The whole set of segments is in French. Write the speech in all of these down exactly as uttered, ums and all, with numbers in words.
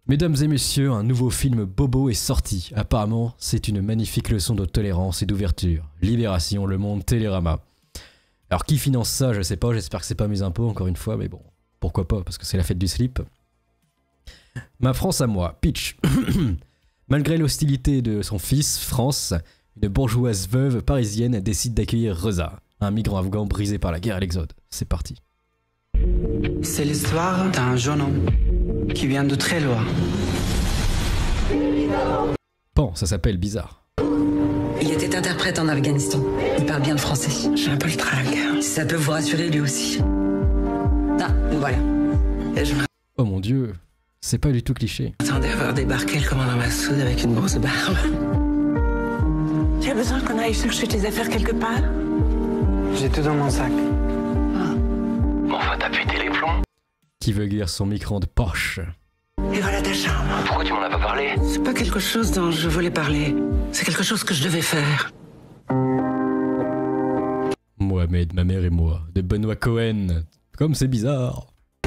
Mesdames et messieurs, un nouveau film Bobo est sorti. Apparemment, c'est une magnifique leçon de tolérance et d'ouverture. Libération, Le Monde, Télérama. Alors qui finance ça, je sais pas, j'espère que c'est pas mes impôts encore une fois, mais bon, pourquoi pas, parce que c'est la fête du slip. Ma France à moi, Pitch. Malgré l'hostilité de son fils, France, une bourgeoise veuve parisienne décide d'accueillir Reza, un migrant afghan brisé par la guerre et l'exode. C'est parti. C'est l'histoire d'un jeune homme qui vient de très loin. Pan, ça s'appelle bizarre. Il était interprète en Afghanistan. Il parle bien le français. J'ai un peu le trac. Si ça peut vous rassurer, lui aussi. Ah, voilà. Et je Oh mon dieu, c'est pas du tout cliché. m'attendais à voir débarquer le commandant Massoud avec une grosse barbe. Tu as besoin qu'on aille chercher tes affaires quelque part? J'ai tout dans mon sac. Mais enfin, t'as pété les plombs. Qui veut guérir son micro de Porsche. Et voilà ta chambre. Pourquoi tu m'en as pas parlé? C'est pas quelque chose dont je voulais parler. C'est quelque chose que je devais faire. Mohamed, ma mère et moi, de Benoît Cohen. Comme c'est bizarre.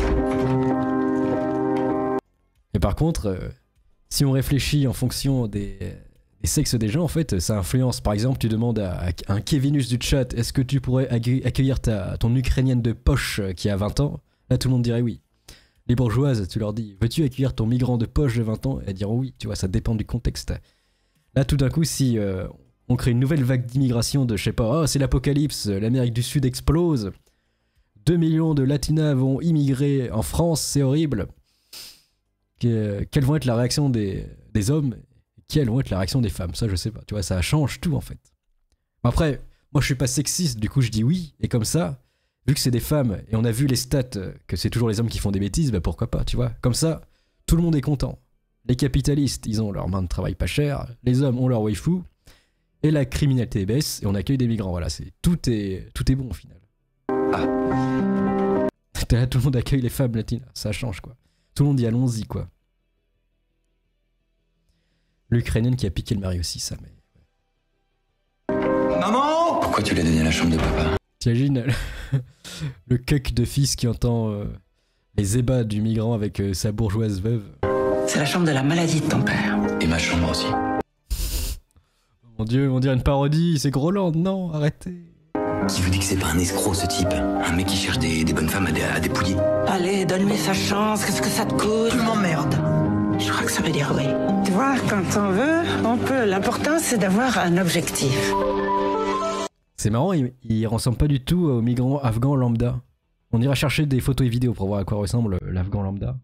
Et par contre, euh, si on réfléchit en fonction des, des sexes des gens, en fait, ça influence. Par exemple, tu demandes à, à un Kevinus du chat, est-ce que tu pourrais accueillir ta, ton Ukrainienne de poche qui a vingt ans? Là, tout le monde dirait oui. Les bourgeoises, tu leur dis, veux-tu accueillir ton migrant de poche de vingt ans? Elles diront oui, tu vois, ça dépend du contexte. Là, tout d'un coup, si euh, on crée une nouvelle vague d'immigration de, je sais pas, oh, c'est l'apocalypse, l'Amérique du Sud explose, deux millions de latinas vont immigrer en France, c'est horrible. Que, quelles vont être la réaction des, des hommes? Quelles vont être la réaction des femmes? Ça, je sais pas, tu vois, ça change tout, en fait. Après, moi, je suis pas sexiste, du coup, je dis oui, et comme ça... Vu que c'est des femmes, et on a vu les stats, que c'est toujours les hommes qui font des bêtises, bah pourquoi pas, tu vois. Comme ça, tout le monde est content. Les capitalistes, ils ont leur main de travail pas chère, les hommes ont leur waifu, et la criminalité baisse, et on accueille des migrants, voilà, c'est tout est tout est bon au final. Ah. Là, tout le monde accueille les femmes latinas, ça change quoi. Tout le monde dit allons-y quoi. L'Ukrainienne qui a piqué le mari aussi, ça, mais... Maman! Pourquoi tu l'as donné à la chambre de papa? T'imagines le cuck de fils qui entend euh, les ébats du migrant avec euh, sa bourgeoise veuve. C'est la chambre de la maladie de ton père. Et ma chambre aussi. Mon dieu, on dirait une parodie, c'est Groland, non, arrêtez. Qui vous dit que c'est pas un escroc ce type? Un mec qui cherche des, des bonnes femmes à, dé, à dépouiller? Allez, donne-lui sa chance, qu'est-ce que ça te coûte? Tu m'emmerdes. Je crois que ça veut dire oui. Tu vois, quand on veut, on peut. L'important, c'est d'avoir un objectif. C'est marrant, il, il ressemble pas du tout au migrant afghan lambda. On ira chercher des photos et vidéos pour voir à quoi ressemble l'afghan lambda.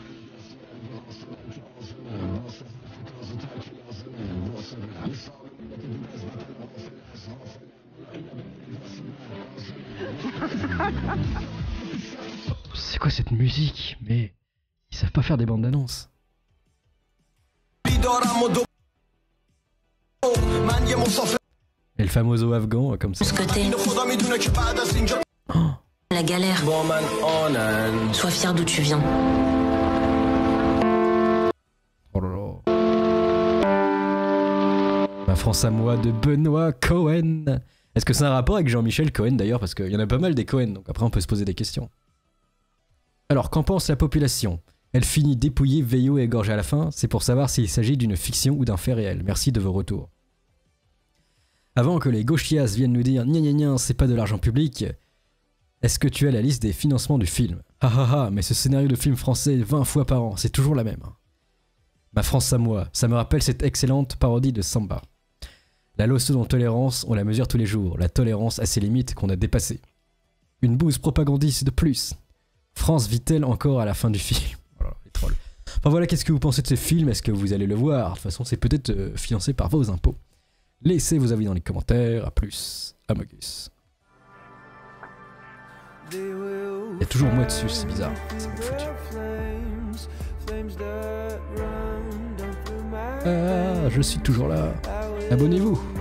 C'est quoi cette musique? Mais ils savent pas faire des bandes d'annonces. Et le famoso afghan comme ça. Ce côté. Oh, la galère. Sois fier d'où tu viens. Oh là là. Ma France à moi de Benoît Cohen. Est-ce que c'est un rapport avec Jean-Michel Cohen d'ailleurs? Parce qu'il y en a pas mal des Cohen, donc après on peut se poser des questions. Alors, qu'en pense la population? Elle finit dépouillée, veillot et égorgée à la fin. C'est pour savoir s'il s'agit d'une fiction ou d'un fait réel. Merci de vos retours. Avant que les gauchias viennent nous dire « Gna gna gna, c'est pas de l'argent public », est-ce que tu as la liste des financements du film? Ah ah ah, mais ce scénario de film français vingt fois par an, c'est toujours la même. Ma France à moi, ça me rappelle cette excellente parodie de Samba. La leçon de tolérance, on la mesure tous les jours. La tolérance a ses limites qu'on a dépassées. Une bouse propagandiste de plus. France vit-elle encore à la fin du film? Oh là là, les trolls. Enfin voilà, qu'est-ce que vous pensez de ce film? Est-ce que vous allez le voir? De toute façon, c'est peut-être euh, financé par vos impôts. Laissez vos avis dans les commentaires. A plus. Amogus. Il y a toujours moi dessus, c'est bizarre. C'est mal foutu. Ah, je suis toujours là. Abonnez-vous.